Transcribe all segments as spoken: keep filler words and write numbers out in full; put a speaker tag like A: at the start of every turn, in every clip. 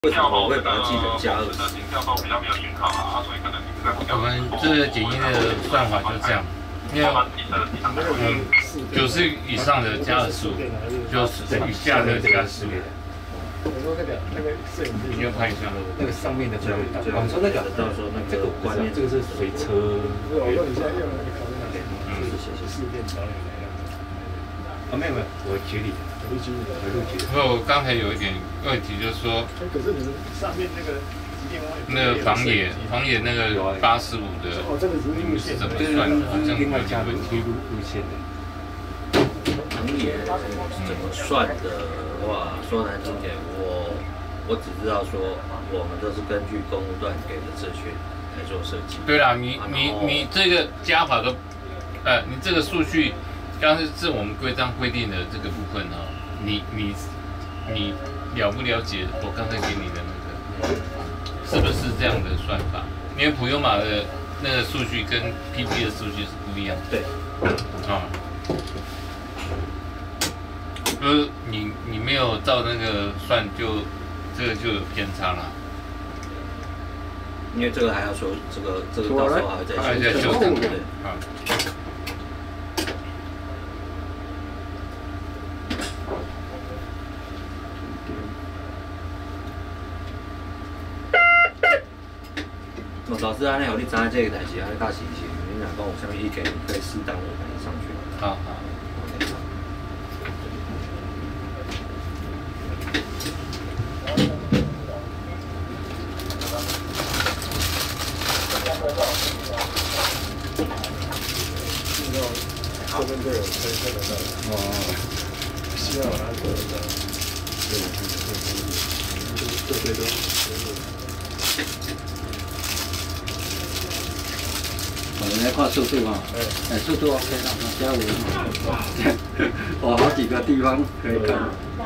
A: 为什么我会把它记成加二十？
B: 我们这个检验的算法就这样，因为嗯九十以上的加二十五，九十以下的加十五。
C: 我说那个那个摄影机，
B: 你要拍一下
C: 那个上面的这个，
A: 我们说那个，到时候那个这个观念，
C: 这个是随车。我说你现在用的那个考虑哪点？嗯，是写四遍导演来的。啊，没有没有，我举例，我录举例，我录举例。
B: 我刚才有一点问题，就是说，
C: 可是你们上面那个
B: 那个房野房野那个八十五的，
C: 哦，这个是
B: 你们是怎么算的？好像
C: 另外加
B: 问题。
C: 路路线的。
A: 房野怎么算的？话说难听点，我我只知道说，我们都是根据公务段给的资讯来做设计。
B: 对啦，你你你这个加法都，呃，你这个数据，刚才是我们规章规定的这个部分哦，你你你了不了解我刚才给你的那个，是不是这样的算法？因为普悠玛的那个数据跟 P P 的数据是不一样的。
A: 对，
B: 啊。就是你你没有照那个算就，这个就有偏差了。
A: 因为这个还要说，这个这个到时候还会再修正。对，
B: 啊。
A: 哦，老师，安尼有你知影这个代志，安尼到时是你若讲有啥物意见，可以适当的反映上去。
B: 好好。
C: 这边就有可以看得到。哦，需要拿这个的。对对对，这些都。
D: 我们来看速度啊，哎，速度 OK 了，加五，我好几个地方可以看。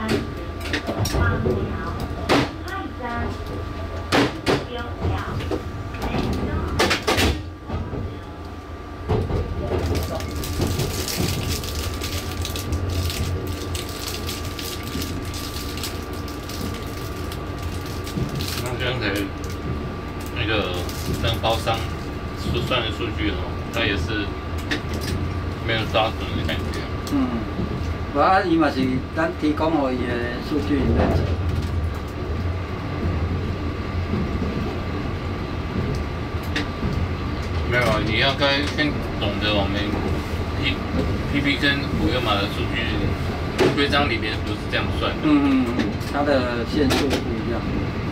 B: 刚才那个那个包商所算的数据哦，他也是没有抓准的感觉。
D: 嗯，我伊嘛是咱提供互伊的数据里面。
B: 没有，你要该先懂得我们 P P P 跟普悠玛的数据规章里面不是这样算的。
D: 嗯嗯嗯，它的线数不一样。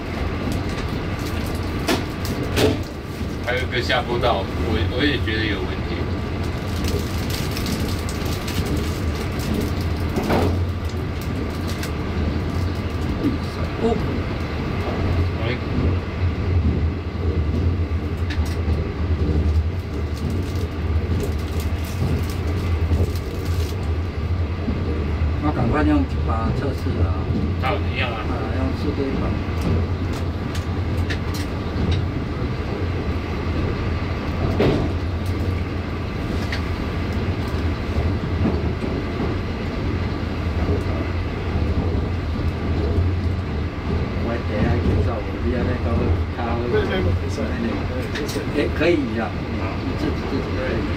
B: 还有一个下坡道，我我也觉得有问题。哦，喂。
D: 我赶快用一把测试啊。
B: 好，一样啊。
D: 啊，用速度一把。哎，可以呀，自己自己可以。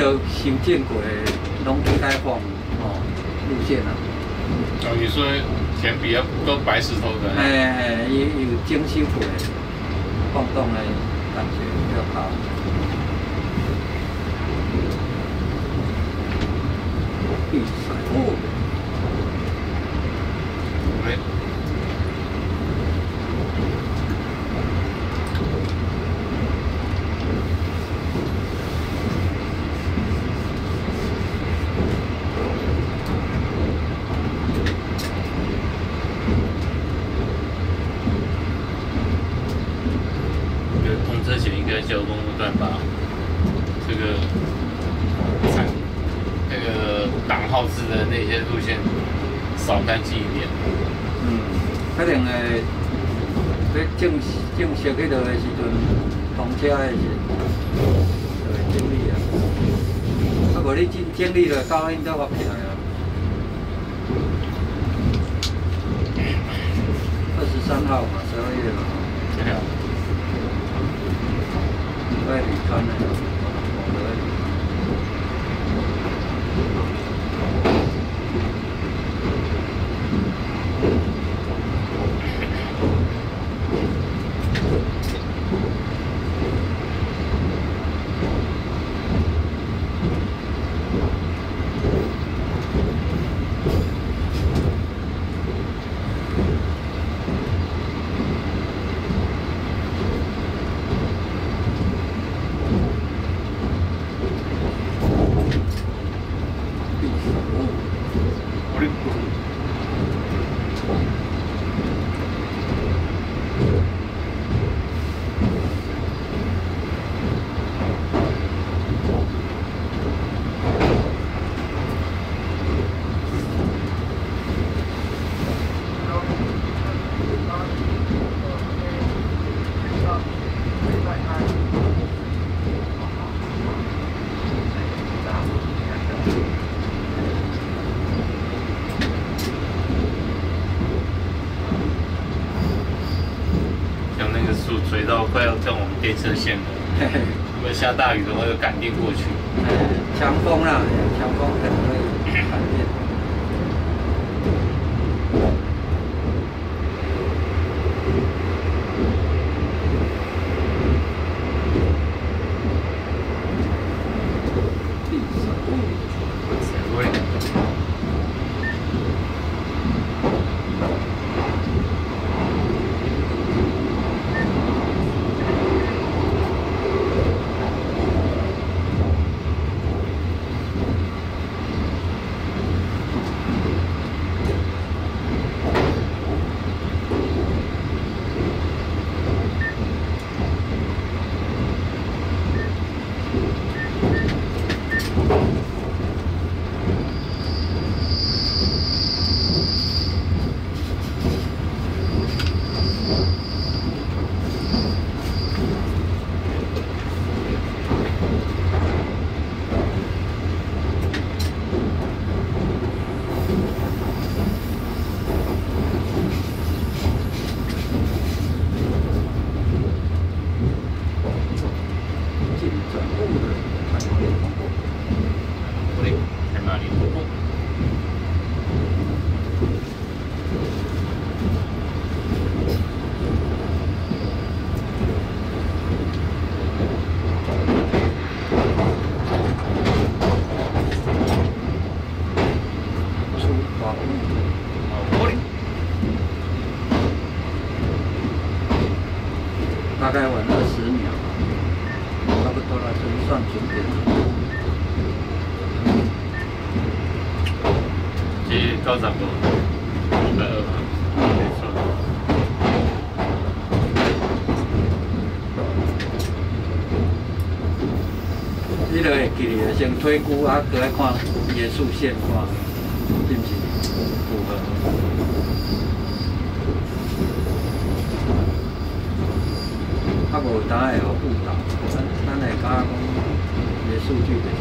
D: 个修建过的农村开放哦路线啊。
B: 哦，你说前比较都白石头的。
D: 哎哎，有有精修过的，晃动的感觉比较好。比赛哦。
B: 喂。通车前应该交通路段把这个产那个党号字的那些路线扫干净一点。
D: 嗯，可能诶，要正正式迄落的时阵，通车的时，就会整理啊。啊，无你整整理了，到因才发起来啊。二十三号嘛，十二月嘛。
B: 对啊。
D: 在旅川的，我的。
B: 垂到快要跟我们电车线了，如果下大雨的话，就赶电过去。
D: 强风啦，强风可能会赶电。大概晚二十秒，差不多了，就算准点了。
B: 这高十五，一百二嘛，没错。
D: 你就会记咧，先推估啊，过来看伊个竖线，看是不是符合。啊，无当然会有误导，咱咱会感觉讲伊个数据就是。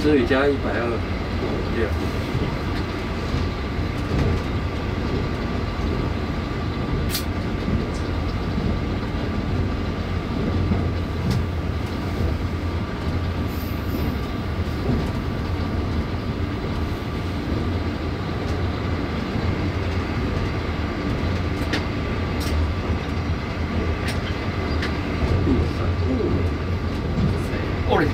D: 所以加一百二六。
B: 哦嘞，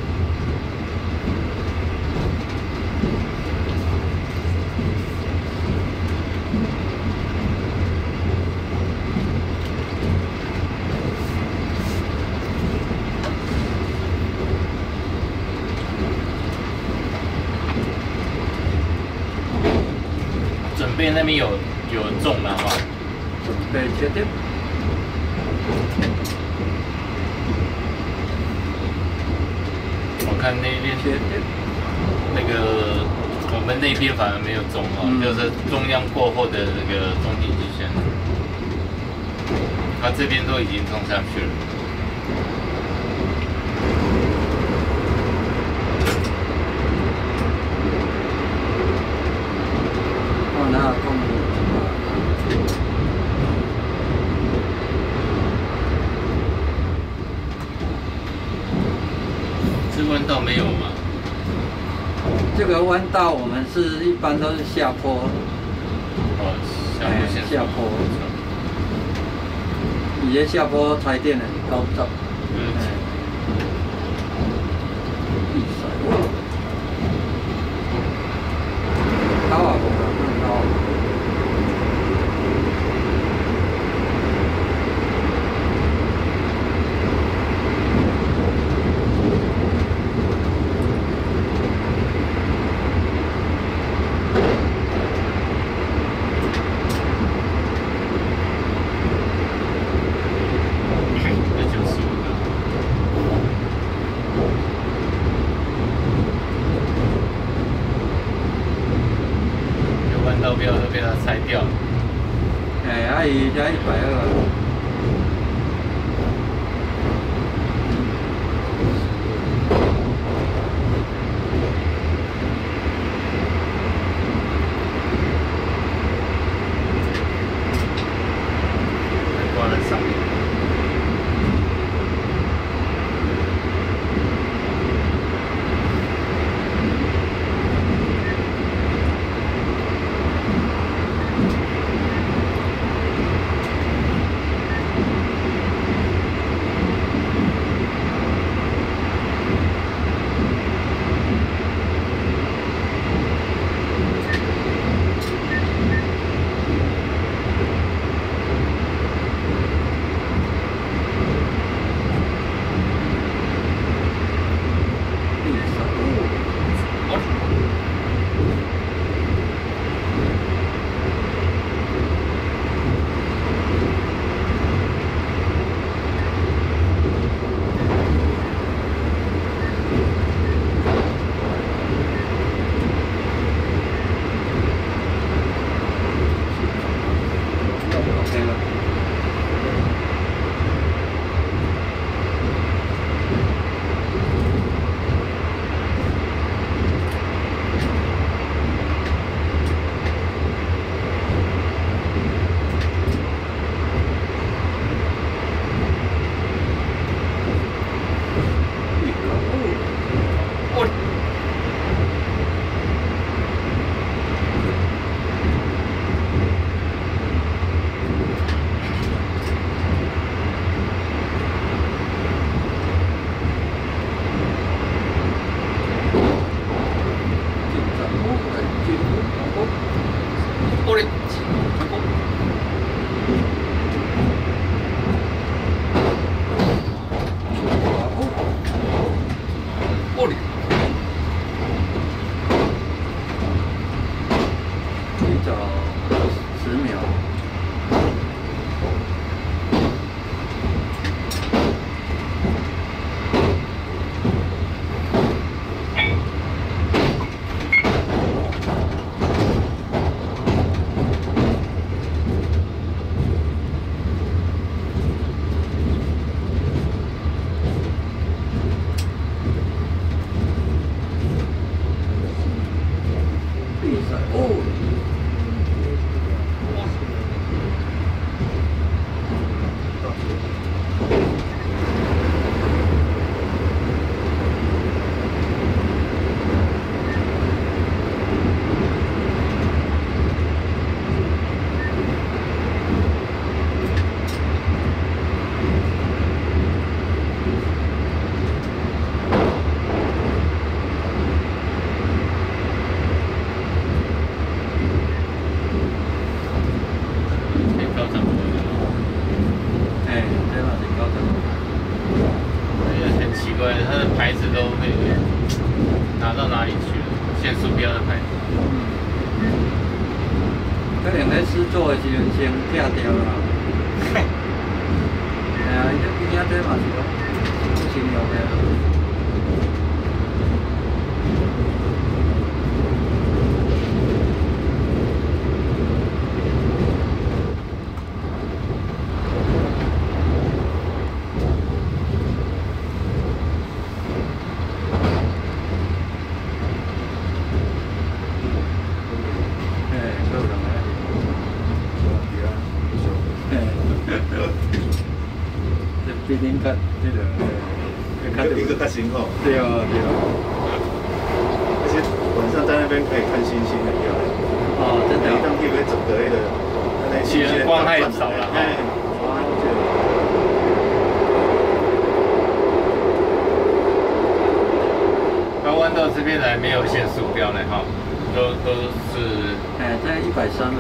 B: 准备那边有有中了哈，
D: 准备确定。
B: 我看那边
D: 确定。
B: 那个我们那边反而没有中哈，
D: 嗯
B: 就是中央过后的那个中继极限，它这边都已经冲上去了。
D: 哦，那空。
B: 这弯道没有吗？
D: 这个弯道我们是一般都是下坡，
B: 哦，下坡线、
D: 哎下坡，伊个下坡踩点的高速，
B: 嗯，
D: 一甩，高啊，无啦，更高。
B: 那就是五个。有怪，它的牌子都被拿到哪里去了？限速标的牌子。
D: 嗯。可能在试做的时阵先拆掉啦。哎呀，伊这边仔这嘛是讲不行用的。比恁较这个，
C: 一个较辛苦。
D: 对啊对啊。
C: 而且晚上在那边可以看星星，很漂亮。
D: 哦，真的。
C: 当地会整个那个，那星星
B: 光太少了。
C: 哎，
B: 台湾到这边来没有限速标呢哈，都都是。
D: 哎，在一百三了。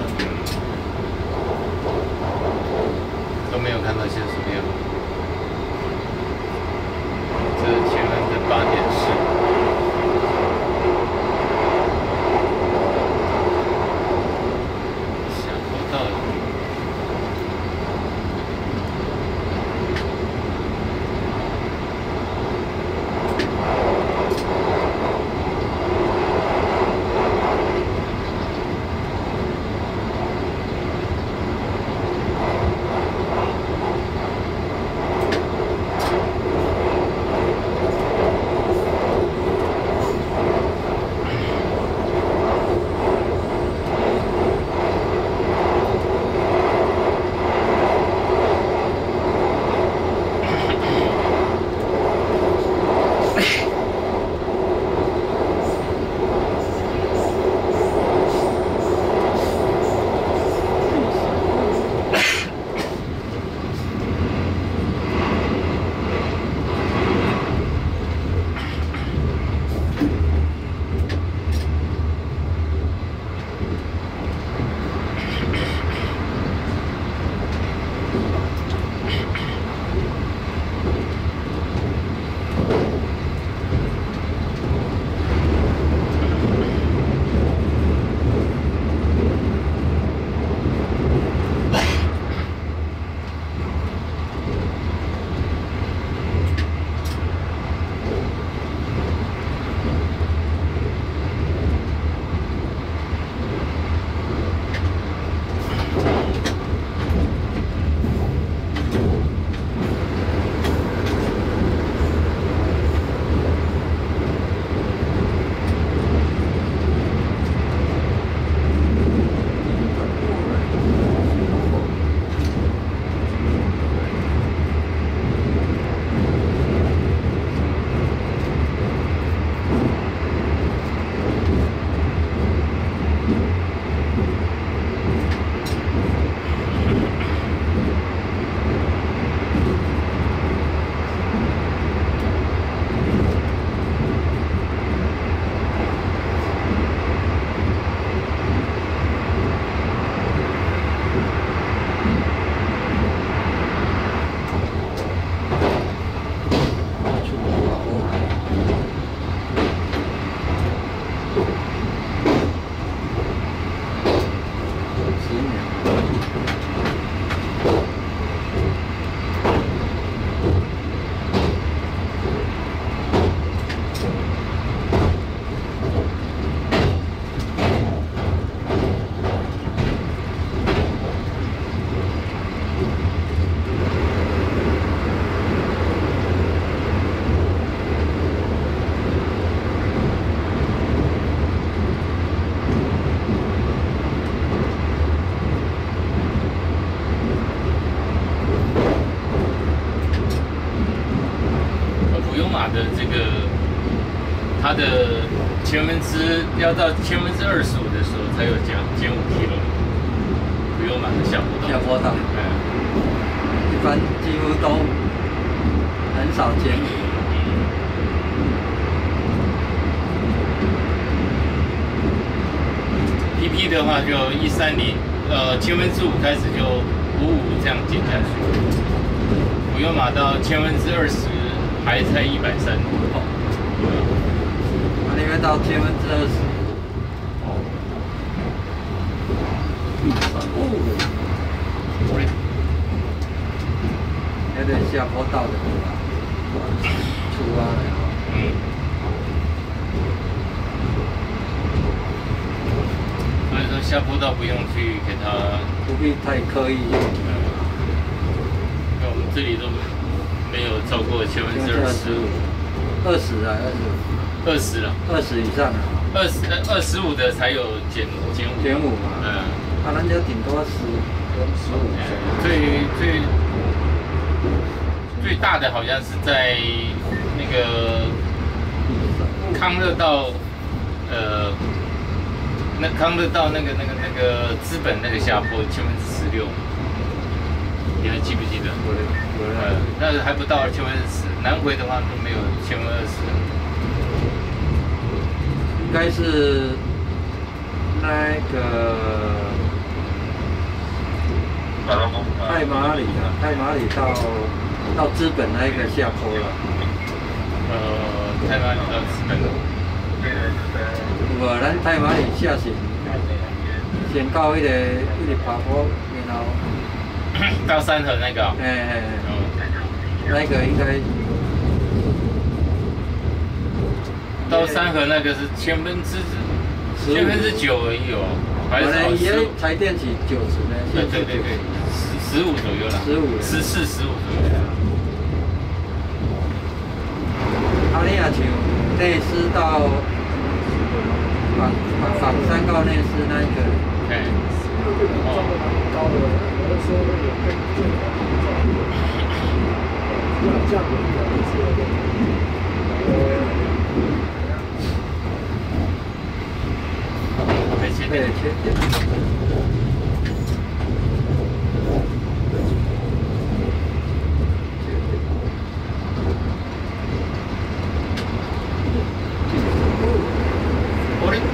B: 都没有看到限速标。这是前面的八点四，想不到。的这个它的千分之要到千分之二十五的时候才有减减五 kilo， 不用马上下坡道。
D: 下坡道，
B: 嗯，
D: 一般几乎都很少减五。
B: P P 的话就一三零，呃，千分之五开始就五五这样减下去，不用马到千分之二十还才一百三。
D: 哦，那你们到千分之二十。哦。哦。那个下坡道的地方，出啊。嗯。
B: 所以说下坡道不用去给它，
D: 不必太刻意。嗯。
B: 那我们这里都没有超过千分之二十五。
D: 二十啊，二十五。二十
B: 了。
D: 二十以上啊。
B: 二十二十五的才有减减五。
D: 减五嘛。嗯。啊，人家顶多十十五。
B: 最最最大的好像是在那个康乐道，呃，那康乐道那个那个那个资本那个下坡千分之十六，你还记不记得？有有呃，那还不到千分之十，南回的话都没有千分二十。
D: 应该是那个。太马里啊，太马里到到资本那一个下坡了。
B: 呃，太马里到资本。
D: 无，咱太马里下先先到迄、那个迄、那个爬坡，然后
B: 到三河那个。哎哎哎。
D: 哦。那个应该。
B: 到三河那个是千分之千分之九而已哦。
D: 本来也才电起九十呢，
B: 对对对对，十十五左右啦，
D: 十五，
B: 十四十五左右。
D: 啊，你也像内斯到仿仿仿山到内斯那一个，哎，哦，高的，有的时候会有更更高的，这样子可能是呃。对，缺点。
B: 我的。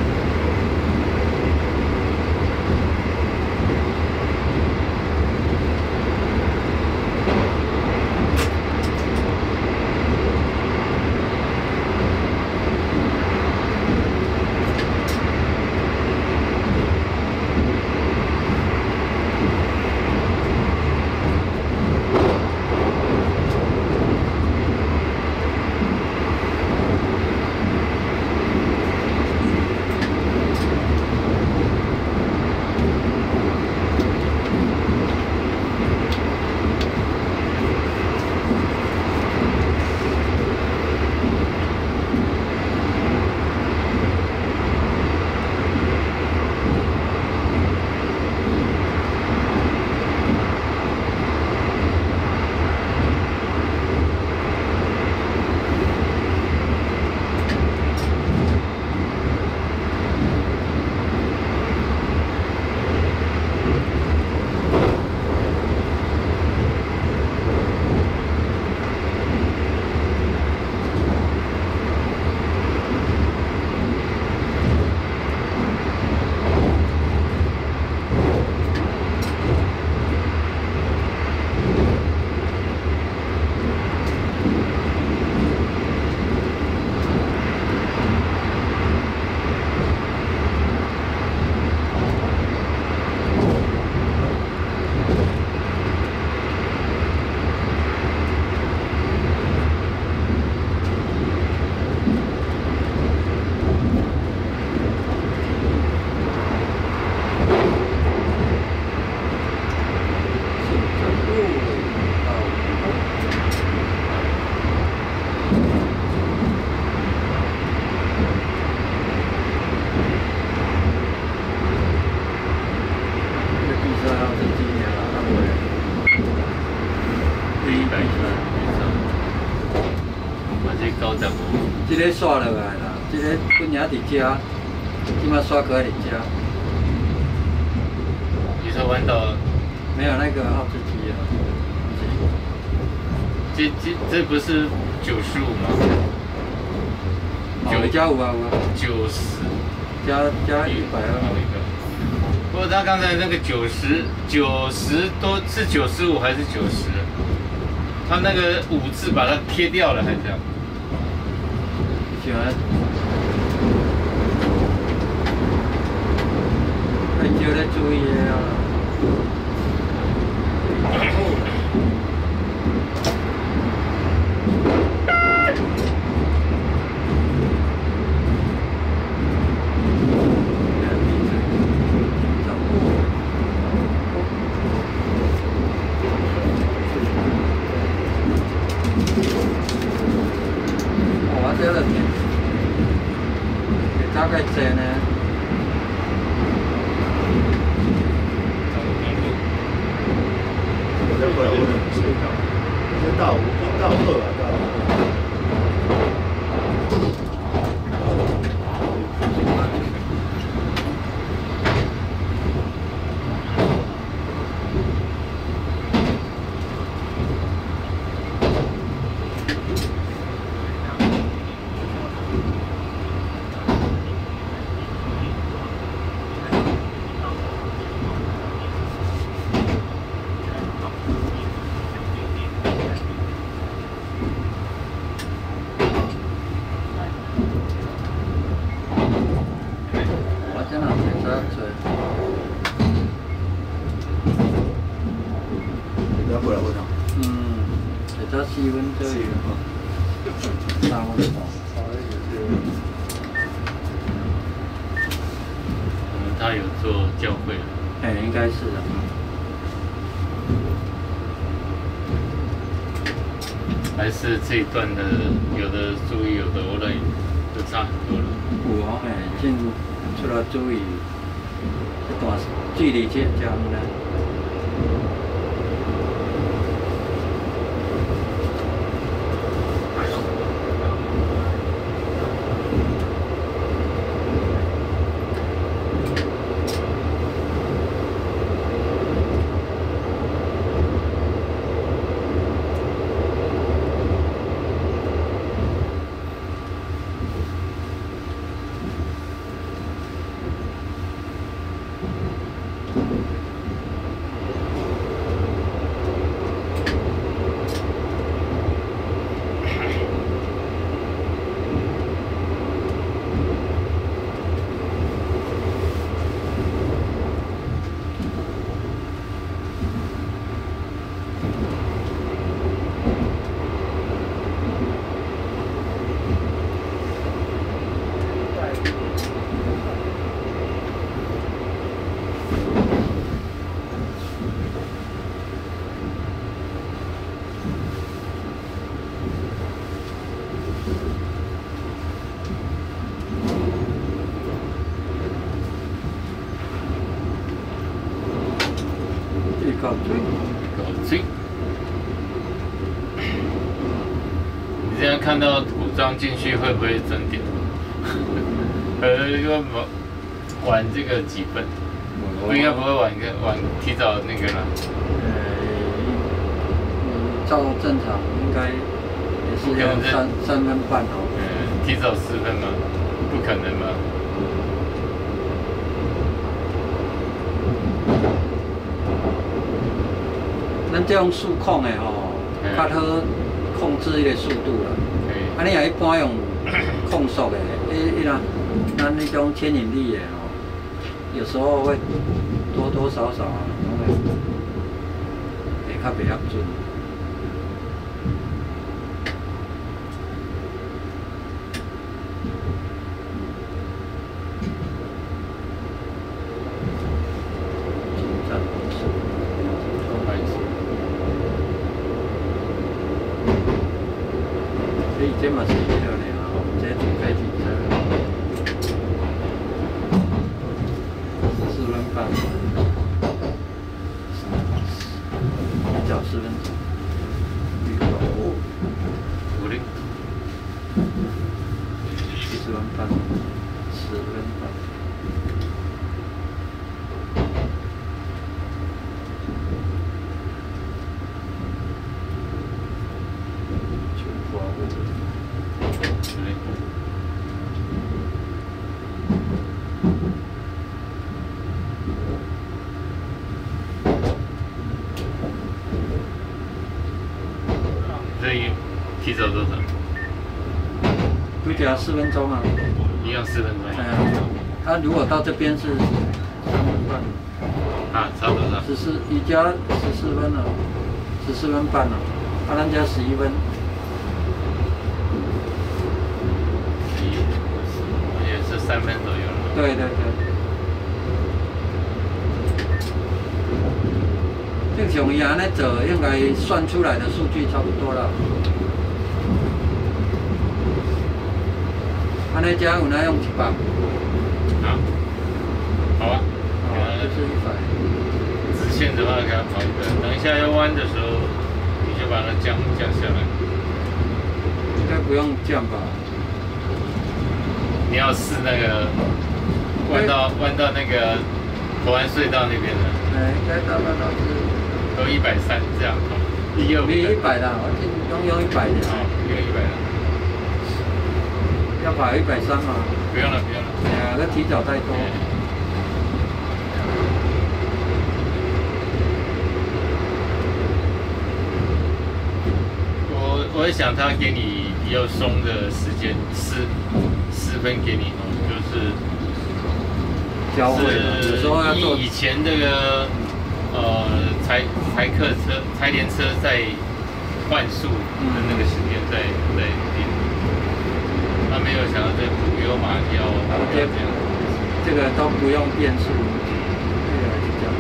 B: 这个刷落来啦，这个本来伫遮，即马刷过来伫遮。 你说弯道？
D: 没有那个奥兹基啊。
B: 这这这不是九十五吗？
D: 九加五啊五啊。
B: 九十。
D: 加加一百二。
B: 不过他刚才那个九十九十多是九十五还是九十？ 他那个五字把它贴掉了，还这样。
D: 喜欢。太少咧注意的啊。大概这呢？
C: 我再过来，我先到，先到五到二啊，到。过来会场。嗯，会早四分左右吼，三分半。
B: 嗯，他有做教会。
D: 哎，应该是的。
B: 还是这一段的有的注意，有的我来就差很多了。
D: 有哦，哎，进除了注意，这段距离这这样呢。 搞醉，
B: 搞醉。你现在看到古装进去会不会整点？呃，要晚这个几分？不应该不会晚个晚提早那个了。
D: 呃，照正常应该也是要三三分半哦。
B: 嗯，提早四分吗？不可能吧？
D: 咱这种数控的吼，较好控制迄个速度啦。啊，你若一般用控速的，伊伊若咱那种牵引力的吼，有时候会多多少少啊，拢会会较袂合准。 所以这嘛是一六年啊，这主开警车，四分半，一角四分钟，预告
B: 五零，
D: 四分半，十分半。
B: 五
D: 都加四分钟啊。
B: 一样四分钟。
D: 哎呀，他如果到这边是三分半。
B: 啊，差不多了。
D: 十四，一加十四分了，十四分半了，啊，咱加十一分。
B: 十一，也是三分左右了。
D: 对对对。正常伊安尼做，应该算出来的数据差不多了。安尼加有哪用一百？
B: 好，好啊。
D: 哦，就是一百。
B: 直线的话给它跑一个，等一下要弯的时候，你就把它降降下来。
D: 应该不用降吧？
B: 你要试那个弯到弯到那个口湾隧道那边的。
D: 哎，应该大概都是
B: 都一百三这样跑。一二五。
D: 没一百啦，我听用用一百的。
B: 好，用一百的。
D: 要跑一百三嘛？
B: 不用了，不用了。
D: 哎呀，那提早太多。
B: 我我在想，他给你比较松的时间，四四分给你哦，就是
D: 交会有时候要做。
B: 以前这个呃台台客车、台联车在换速的那个时间在在定。他没有想到这补油马雕，这样，
D: 这个都不用变速，对啊，就这样。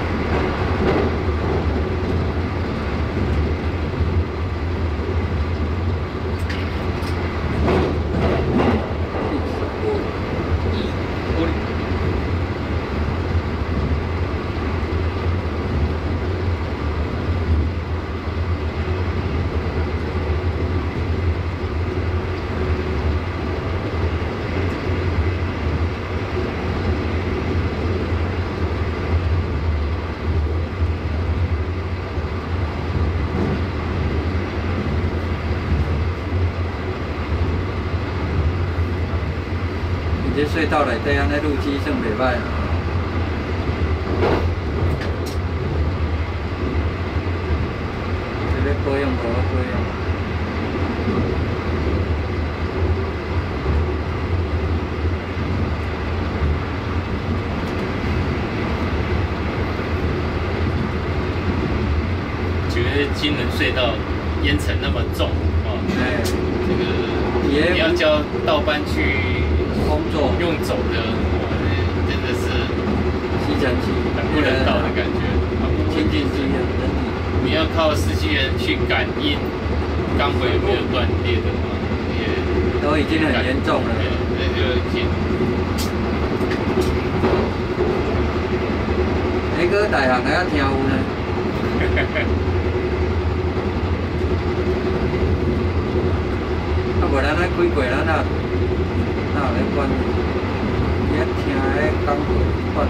D: 这隧道内底安尼路基算袂歹啊。这个保养无好保养。
B: 觉得金门隧道烟尘那么重啊，
D: 哎，
B: 这个你要叫倒班去。
D: 工作
B: 用走的，真的是
D: 吸尘器
B: 很不人道的感觉。
D: 清净机啊，人体。
B: 你要靠司机人去感应钢轨有没有断裂的话，也
D: 都已经很严重了。
B: 那就已经。
D: 你搁大项还要听有呢？啊，无咱咧开过咱啊。哪有咧管？你听迄讲过管？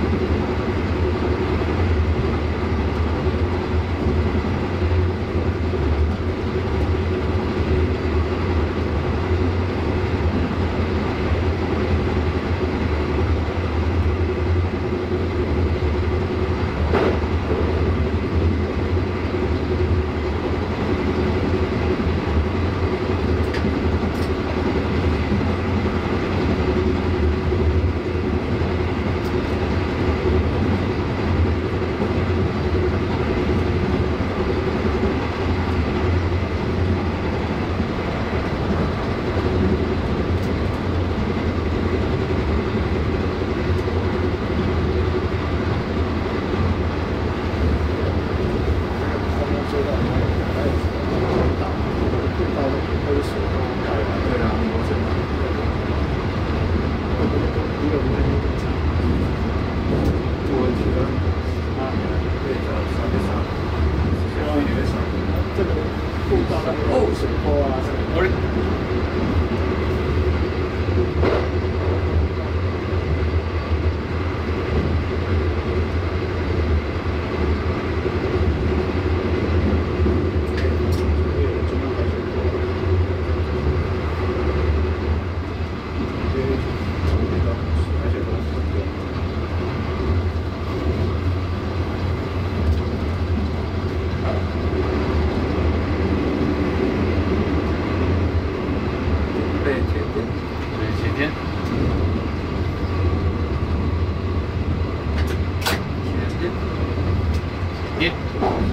D: 天。
B: 对，前天。
D: 前天。
B: 前天。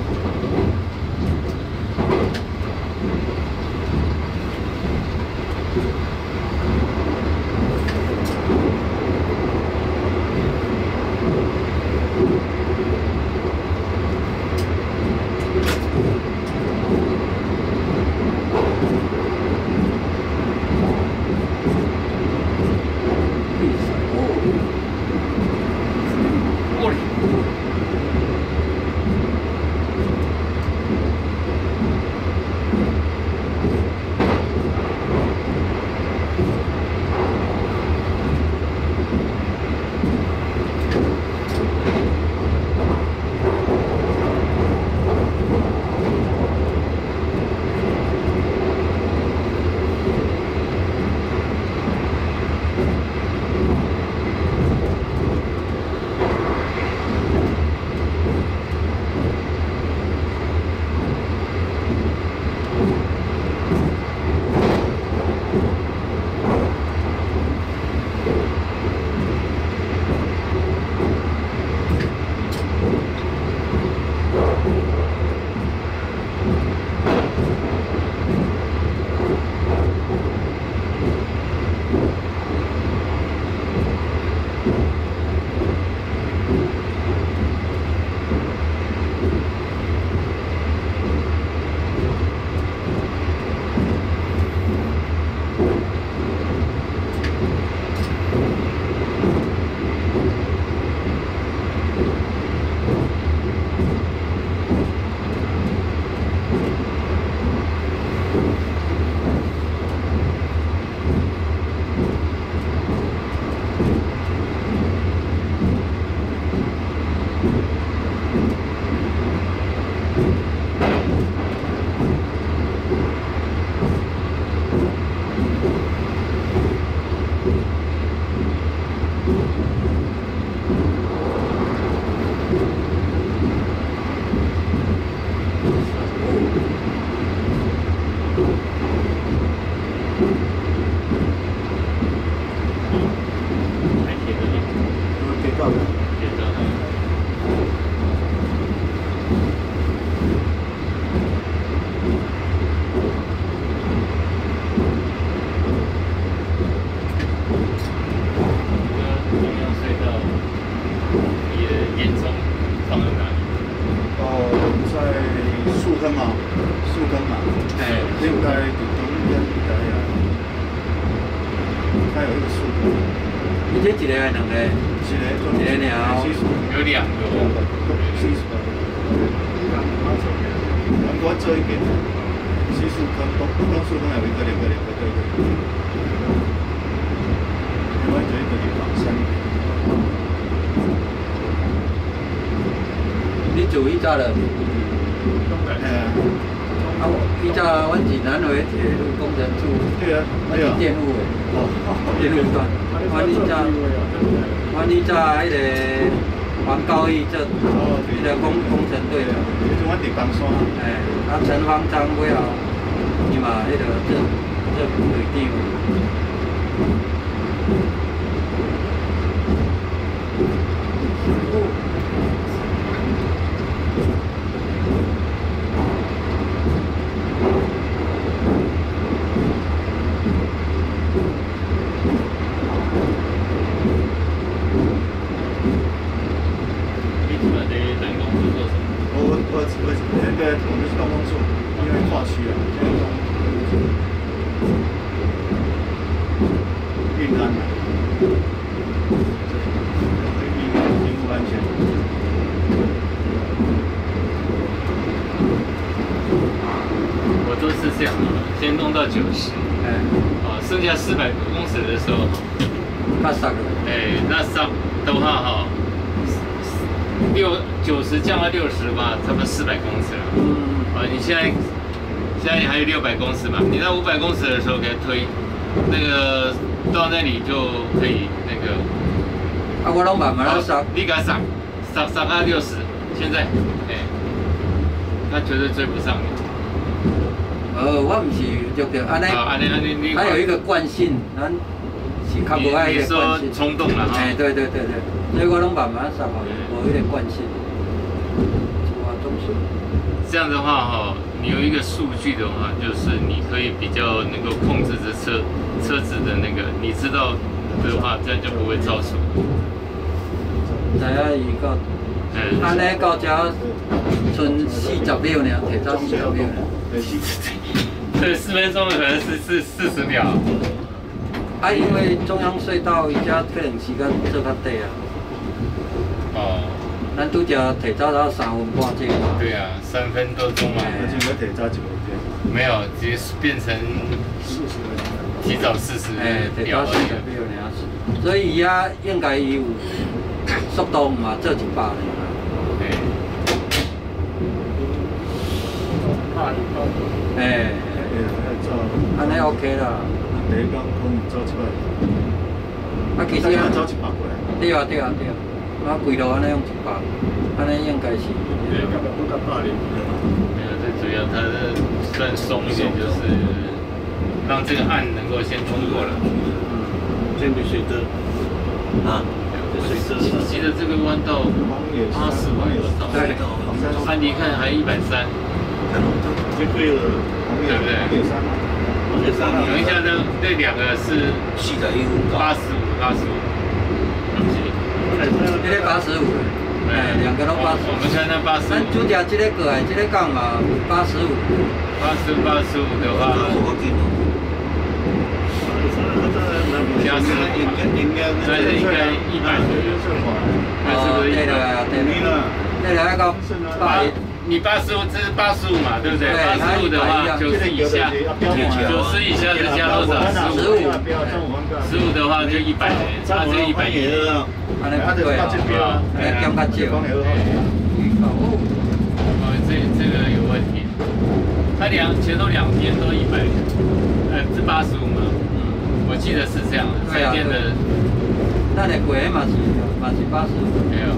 D: 做伊早了，啊，伊早阮是南回铁路工程处，
C: 对啊，
D: 我是电路的，哦，电路段，阮伊早，阮伊早迄个黄高义做，迄个工工程队的，
C: 就阮伫冈山，
D: 哎，啊陈方章尾后，伊嘛迄个做做队长。
B: 先弄到九十，哎，哦，剩下四百公尺的时候，
D: 那上了，
B: 哎，那上的话哈，六九十降到六十吧，差不多四百公尺了。嗯，啊，你现在现在还有六百公尺嘛？你到五百公尺的时候给它推，那个到那里就可以那个。
D: 啊，我拢慢慢来上。
B: 你给它上，上上到六十，现在，哎，他绝对追不上你。
D: 啊， 呃，我唔是就对，安尼，
B: 啊，安尼安尼你。
D: 它有一个惯性，咱是较无爱一个惯性。
B: 冲动了哈。
D: 哎，对对对对，所以我拢慢慢上好，我有点惯性。哇，中暑。
B: 这样的话哈，你有一个数据的话，就是你可以比较能够控制着车车子的那个，你知道的话，这样就不会超速。
D: 知影伊到，嗯，安尼到遮剩四十秒呢，提早四十秒呢。
B: 对，四分钟可能是是四十秒。
D: 啊，因为中央隧道伊遮可能时间做较短啊。哦。咱拄则提早到三分半钟嘛。
B: 对啊，三分多钟嘛。
C: 而且我提早一分钟。
B: 没有，直接变成四十分钟。提早四十秒。
D: 哎，提早四十秒尔。所以伊啊，应该伊有速度嘛，做一百呢。哎。哎。安尼 OK 啦。第一工可能走一百。啊，其实啊。走一百过来。对啊，对啊，对啊。啊，规路安尼用一百，安尼应该是。
C: 对，根本不到八零。
B: 没有，最主要它的算松一点，就是让这个岸能够先通过了。
A: 嗯，这边水的。啊。水的。
B: 骑的这个弯道八十弯有到。
D: 对。
B: 啊，你看还一百三。
C: 就对了。
B: 对不对？等一下，这这两个是八十五，八十五。
D: 这个八十五，哎，两个都八十五。
B: 我们看那八十五。
D: 咱主条这个过来，这个杠嘛，八十五。
B: 八十八十五的话，加十，所以应该一百左右。还是不是一百？
D: 对了，对了，对了，那个八。
B: 你八十五，这是八十五嘛，对不对？八十五的话，九十以下，九十以下是加多少？十五。十五的话就一百，差这一百一。
D: 安尼不对啊，安尼减较少。哦，
B: 这这个有问题。他两前头两天都一百，呃，是八十五嘛？嗯，我记得是这样的。这天的。
D: 那你贵嘛是嘛是八十五。
B: 没有。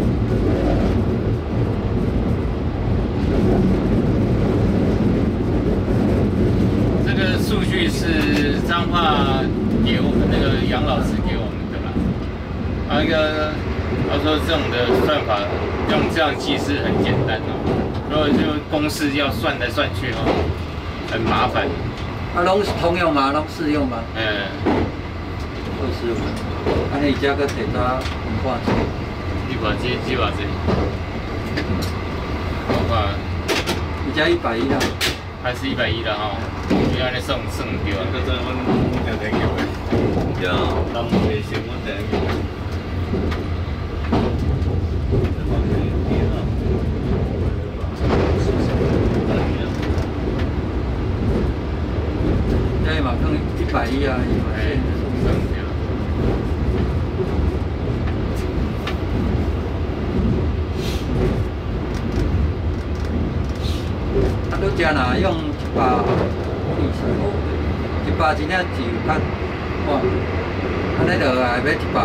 B: 这个数据是彰化给我们那个杨老师给我们的吧？啊，那个他说这种的算法用这样计是很简单哦，如果就公式要算来算去哦，很麻烦。
D: 啊，拢是通用吗？拢适用吗？
B: 嗯。
D: 都适用。啊，你加个提早五块钱。
B: 一块几几块钱？我看。
D: 你加一百一了。
B: 还是一百一了哈，你安尼算算唔对啊。
C: 这阵阮定定叫的，
A: 对啊，
C: 当卫生阮定定叫的。
D: 对嘛，更一百一啊，一百一。算唔对。啊，你遮若用一百二十五，一百真正是有较，哇，安尼就还要一百，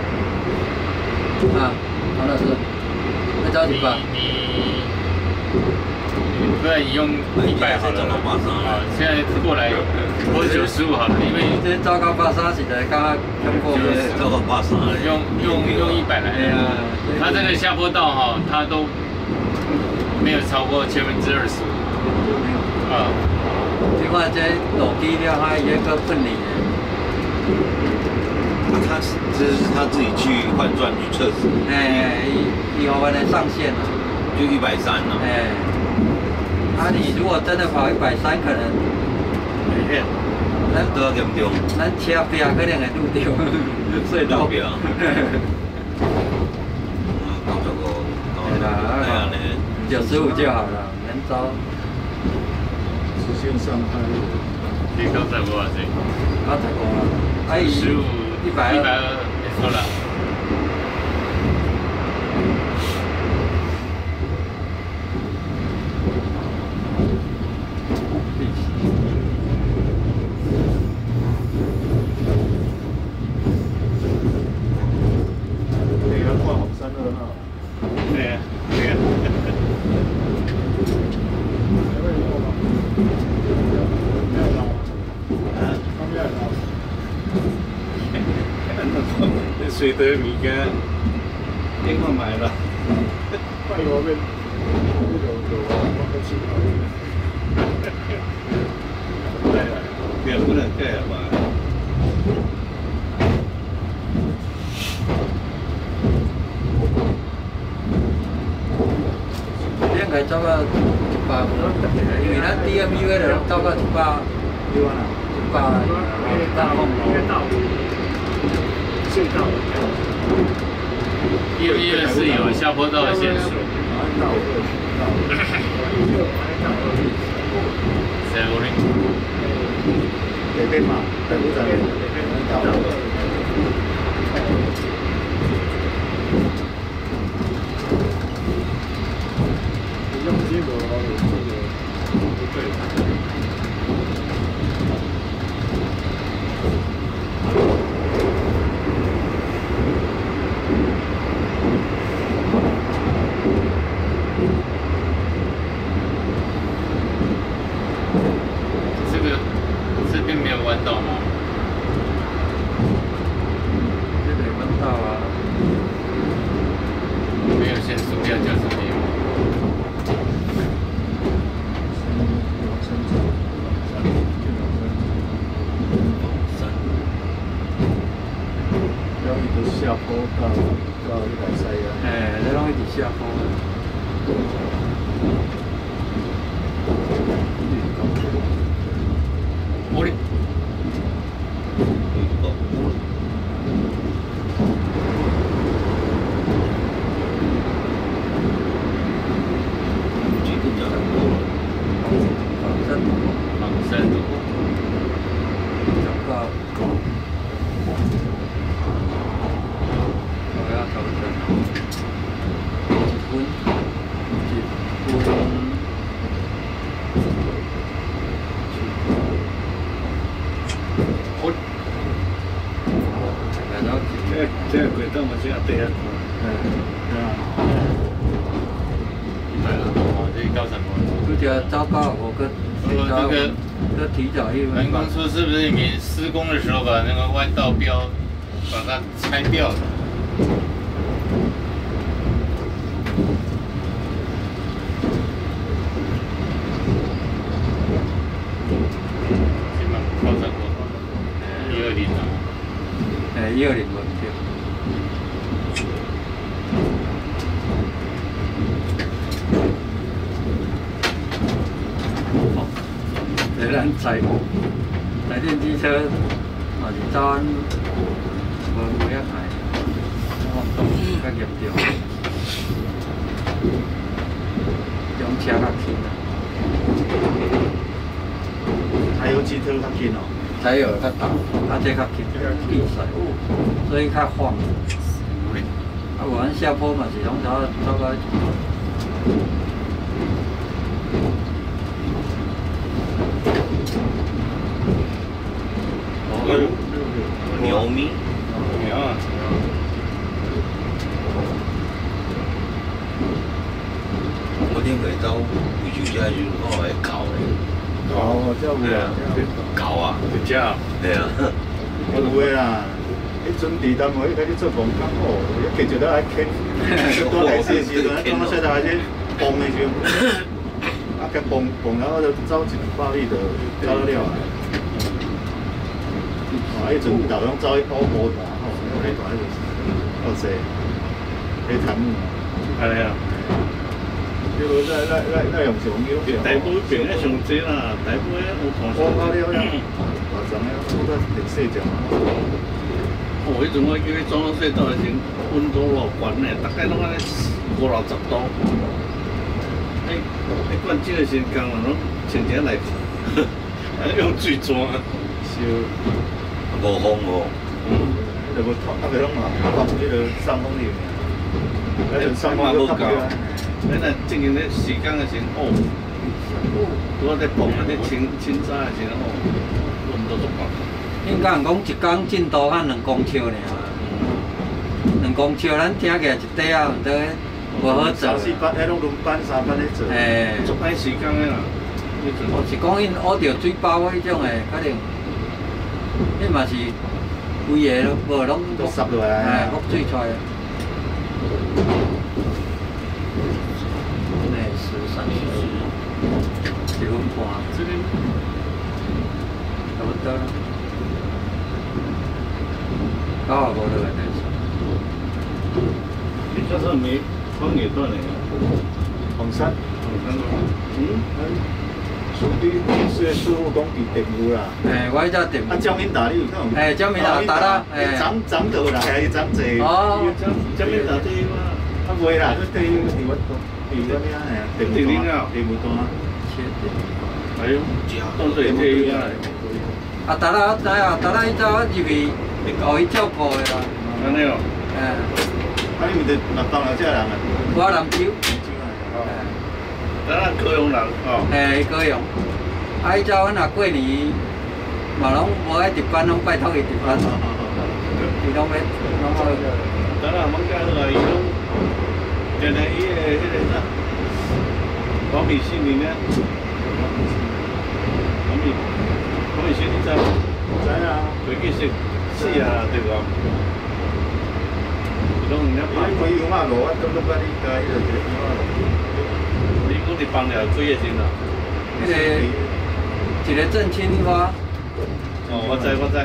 D: 啊，黄老师，要找一百。
B: 你你不然你用一百好了，啊，现在过来或者九十五好了，因为
D: 这糟糕八三实在刚刚看过，
A: 糟糕八三，
B: 用用用一百来，它这个下坡道哈，它都没有超过千分之二十五。啊，
D: 你看这路基了，还有个分离的。
A: 他这是他自己去换算去测试。
D: 哎，以以后我来上线了。
A: 就一百三了。
D: 哎，啊，你如果真的跑一百三，可能，
A: 哎，咱都要严重。
D: 咱车边可能会路掉，隧道
A: 边。啊，九十五。
D: 对啦，九十五就好了，能招。
C: 直线上开。
B: 你刚才多少钱？
D: 刚才多了，还有
B: 十五，
D: 一百二，
B: 一百二，没错了。
C: 你要挂红三二号。
B: 对呀，对呀。
C: 还会有吗？ 水的物件，另外买了。
E: 快我们那种有啊，我们去考虑。对了，别不能这样嘛。
D: 应该走到一百五，因为咱 D M U 迄个走到一百，一百一百公里。隧道。
B: D M U 是有下坡道的限速。在我哩。
E: 这边嘛，在不在？用这个这个不对。
B: 这个这边没有弯道吗？
D: 这个弯道啊，
B: 没有限速，不要驾驶没有。
E: 下坡到到一百三呀。
D: 哎，这拢一直下坡。
B: 我哩。
D: 放山路。十九。我要投身。一分，一分。
B: 我。
C: 这这轨道嘛，这样对啊。
E: 嗯，对啊。
B: 对了，哦，这高山坡。
D: 这条糟糕，我跟
B: 这个
D: 都提早一分。
B: 人工说是不是你施工的时候把那个弯道标把它拆掉了？行吧，高山坡，一二零啊。
D: 哎，一二零门票。虽然载载电机车嘛是早晚无无遐快，我动较严重，中车较轻啊。
E: 柴油机车较轻哦。
D: 柴油较重，啊这较轻，气势，所以较晃。啊，我咱下坡嘛是拢走走到。
A: 牛咪，
C: 牛啊！
A: 我顶下走贵州车时我会搞的。
E: 哦，这有啊，
A: 搞啊，
C: 有只啊。
A: 对啊。
E: 有诶啦，迄阵伫单位开始做工较好，一继续都爱牵，多来试时阵，刚刚说到迄崩的时阵，啊，甲崩崩了，我就走一百米就走了了。啊，迄阵老拢走去跑步大吼，迄大迄个，好势，迄潭木，
C: 系啊。
E: 这个咱咱咱咱用上叫。
C: 台北边咧上济啦，台北有同事。
E: 我跑了了，大张了，我都第四张。
C: 哦，迄阵我叫伊装隧道时，温度偌悬咧，大概拢安尼五六十度。哎，你灌这个时间啦，拢穿一内裤，用水钻。
E: 烧。
A: 无风哦。
E: 嗯。就无透，啊袂拢嘛，透迄个上风里面。那阵上风都透不了。
C: 咱若进行咧时间的时候，哦，拄啊在碰啊，咧清清早的时候，温度足高。
D: 应该讲一工进度较两公尺尔，两公尺，咱听起来一块啊，都无好做。
E: 三四班，迄拢轮班三班咧做。
D: 诶。
C: 足歹时间的啦。
D: 我是讲因挖着水包迄种诶，可能，迄嘛是规个都无拢
E: 都湿落来
D: 哎，覆水出来。内十三十，一分半，
B: 这边
D: 差不多了。九啊五落来内十。
C: 你这是没风也断了呀？
E: 红山，
C: 红山路。
E: 嗯，属于是事务工地电务啦。
D: 哎，我迄只电。
E: 啊，江明达你有看有？
D: 哎，江明达达啦，哎。
E: 涨涨到啦，还是涨济？
D: 哦。
C: 江江明达对吗？
E: 啊，袂啦，佢对地我地我咩啊？地
C: 地领啊，
E: 地务单。
D: 切地。
C: 哎呦，当水对啊。
D: 啊，达啦，知啊，达啦，伊早入去，互伊照顾的啦。
C: 安尼哦。
D: 哎。
E: 啊，你毋是南方老这人啊？
D: 我南州。
E: 哦。
C: 咱高雄人哦。
D: 嘿，高雄。啊，伊早阮若过年，嘛拢无爱值班，拢拜托伊值班。伊拢要，拢好。
C: 咱若忙家好啊，伊拢，原来伊个迄个啥，黄米信里呢？黄米，黄米信你知无？
E: 知啊。
C: 回去是是啊，对个。伊拢人家
E: 啊，开油马路，我都都捌你家迄个一个油马路。
C: 你讲你帮了几月钱啦？
D: 迄个一个正青花。
C: 哦，我知我知。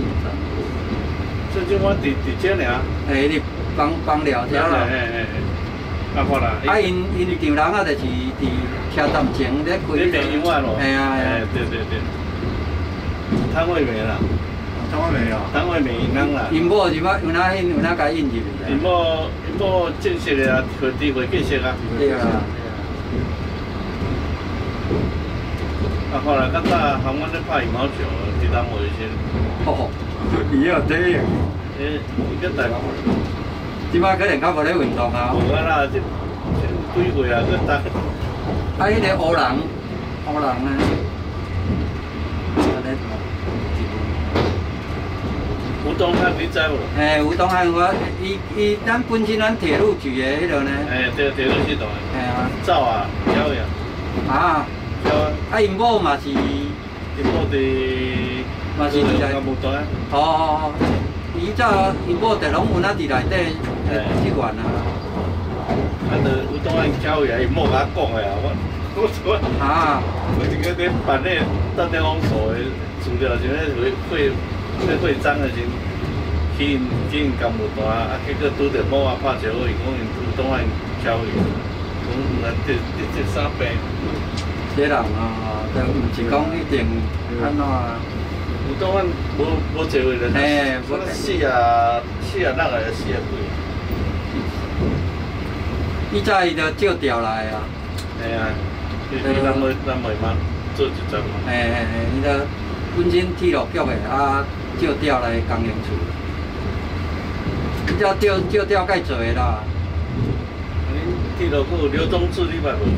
C: 正青花伫伫遮尔。
D: 嘿，你帮帮了遮啦。
C: 嘿嘿嘿。啊，好啦。
D: 啊，因因丈人啊，就是伫车站前咧开。
C: 咧电油马路。
D: 嘿啊嘿啊。
C: 对对对。摊位没啦。
E: 摊位没有。
C: 摊位没因人啦。
D: 因某是要有哪因有哪甲引入去啊？
C: 因某因某正式的啊，会地会计式啊。
D: 对啊。
C: 啊，后来较早含阮咧拍羽毛球，伫当卫先。
D: 哦，伊有体育。
C: 诶，伊个大。
D: 即摆可能较无咧运动啊。
C: 无啊啦，这这几岁啊，佮当。
D: 啊，迄个乌人，乌人呢？
C: 吴东汉你知无？
D: 嘿，吴东汉我伊伊咱本身咱铁路局的迄个呢？
C: 哎，对，铁路系统的。
D: 嘿啊。
C: 走啊，晓呀。
D: 啊。
C: 晓啊。
D: 啊，因某嘛是。
C: 因某伫。
D: 嘛是伫内。
C: 干部团。
D: 哦哦哦，伊早因某伫拢有那伫内底职员啊。
C: 啊，就吴东汉晓呀，因某甲我讲的啊，我我我。啊。我一个咧办咧当地方所的资料，就咧会会。咧会长的时，去因去因干部团，啊，结果拄着某啊拍招呼，伊讲因有当下巧伊，讲咱这这这啥病？
D: 这人啊，就毋是讲一定安怎啊？
C: 有当下无无坐位咧，
D: 嘿，
C: 我四啊四啊六个，四啊几。
D: 以早伊就照调来啊。
C: 嘿啊，伊咱袂咱袂忙做一阵嘛。
D: 嘿嘿嘿，伊就本身铁路局的啊。照调来工营处，比较调照调介济的啦。
C: 恁铁路阁有刘宗志，你捌无？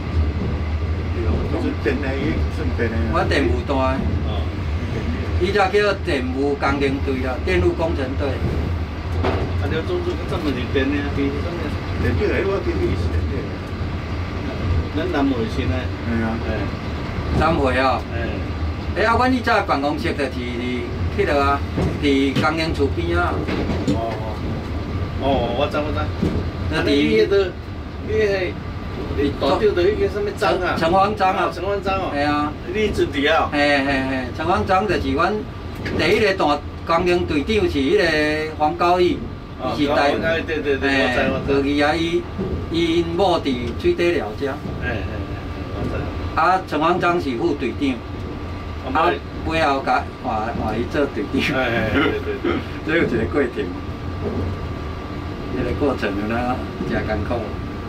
E: 是电的，伊算电的。
D: 我电务单。哦。伊只叫电务工营队啦，电路工程队。
C: 啊，刘宗志专门是电的，是啥物？
E: 电表的，我记得是电表。
C: 咱南回先诶。
E: 系啊。
C: 诶。
D: 南回啊。
C: 诶。
D: 诶，啊，阮以前办公室就是伫迄落啊，伫工营厝边啊。
C: 哦哦。哦，我知我知。
D: 那
C: 伫迄个，你迄，你大吊着迄个什么章啊？
D: 陈方章啊。
C: 陈方章哦。
D: 系啊。
C: 你做伫啊？
D: 嘿嘿嘿，陈方章就是阮第一个大工营队长是迄个黄高义，伊是台。
C: 黄高义对对对，我知我知。
D: 过去啊，伊伊因某伫水底寮遮。
C: 嘿嘿嘿，我知。
D: 啊，陈方章是副队长。啊，背后甲换换伊做队长，
C: 哎哎对对对，
D: 这有一个过程，迄个过程有哪真艰苦。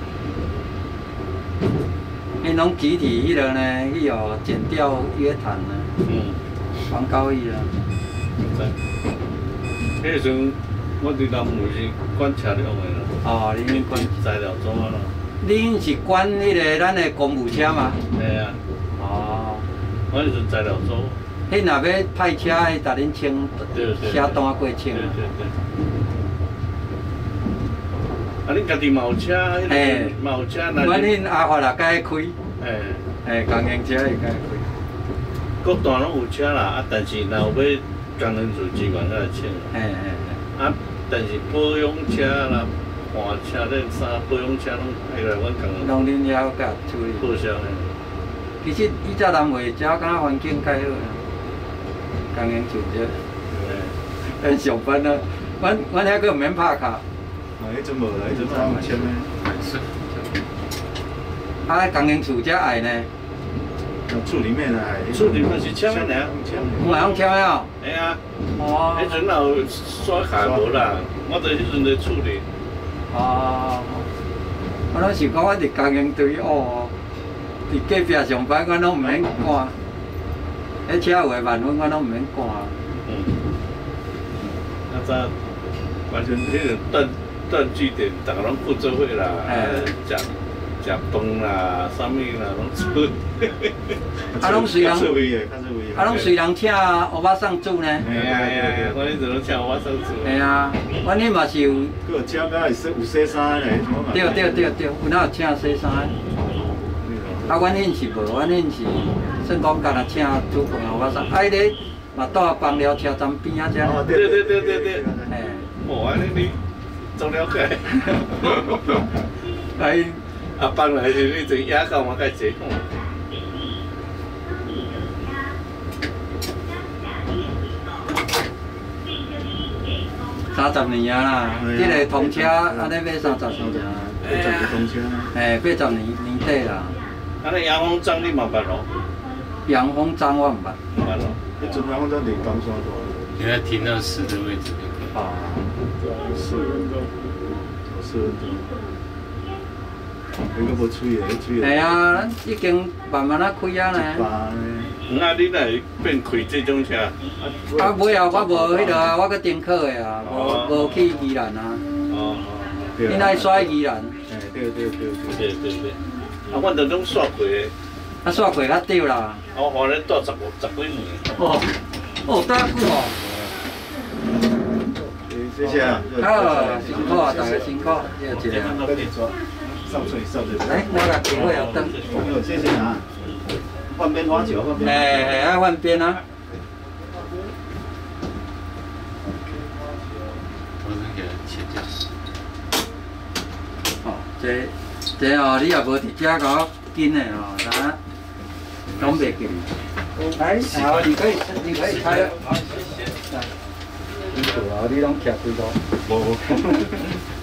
D: 因拢集体迄落呢，去哦剪掉约谈呢，嗯，黄高义啊。
C: 知。迄阵我伫南门是管车辆的啦。
D: 哦，你管
C: 材料组啊啦。
D: 恁是管迄个咱的公务车吗？
C: 嘿啊。哦。我迄阵材料组。
D: 迄若要派车，迄甲恁清车单过清。对对对。
C: 啊，恁家己嘛有车，迄个嘛有车。
D: 阮恁阿发也该开。嘿。嘿，工营车会该开。
C: 各段拢有车啦，啊，但是若有要工人做机关才请。
D: 嘿嘿嘿。
C: 啊，但是保养车啦、换车咧啥保养车拢爱来阮工人
D: 拢恁遐甲处理。
C: 报销呢。
D: 其实以前南汇遮敢若环境介好啊，工人住遮，咱上班啊，阮阮遐个毋免拍卡。
E: 啊，迄阵无啦，迄阵早有签诶。
B: 是。
D: 啊，工人厝遮爱呢？
E: 厝里面啊，
C: 厝里面是签诶俩。
D: 我嘛用签诶哦。
C: 哎呀。
D: 哦。
C: 迄阵有刷卡无啦，我伫迄阵咧处理。
D: 哦。我拢想讲，我伫工人队哦，伫隔壁上班，我拢毋免赶。迄车有诶慢分，我拢毋免赶。
C: 嗯。啊早，完全迄个断断据点，逐个拢顾做伙啦，食食饭啦，啥物啦，拢做。
D: 啊，拢随人，啊，拢随人请欧巴桑煮呢。
C: 哎呀哎呀，我迄阵拢请欧巴桑煮。
D: 哎呀，阮迄嘛是有。
E: 个请甲会洗有洗衫嘞，
D: 对对对对，有哪有请洗衫？啊，阮迄是无，阮迄是算讲干那请煮饭欧巴桑，啊，迄个嘛住啊邦寮车站边啊遮。
C: 对对对对对。
D: 哎。
C: 哦，安尼你做了解。
D: 哎。
C: 啊，放来是你真野狗嘛，该坐看。
D: 三十年啊啦，这个通车安尼买三十年啊。
E: 八十个通车。
D: 哎，八十年年底啦。
C: 安尼阳风章你嘛捌咯？
D: 阳风章我毋捌。
C: 捌咯。
E: 迄阵阳风章伫冈山大。
B: 现在停到十的位置就可以。
D: 啊。
E: 四分钟。四分钟。迄个无吹的，吹的。
D: 系啊，咱已经慢慢啊开啊呢。
C: 嗯啊，你来变开这种车？
D: 啊，尾后我无迄个啊，我搁丁考的啊，无无去宜兰啊。
C: 哦哦。
D: 你来刷宜兰？
E: 哎，对对对
C: 对对对。啊，阮着拢刷过的。
D: 啊，刷过较少啦。
C: 我互恁住十五十几年。
D: 哦，哦，待久哦。
E: 谢谢啊。
D: 好，辛苦啊，大家辛苦，谢谢。
E: 上水上水。
D: 来，我来机会啊，等。
E: 哦，谢谢啊。换边花球，换边。
D: 哎哎，爱换边啊。
B: 我先给它切掉。
D: 哦，这这哦，你也无伫遮甲我紧的哦，咱拢袂紧。来，好，你可以，你可以开了。好，谢谢。辛苦啊，你拢徛几多？
E: 无。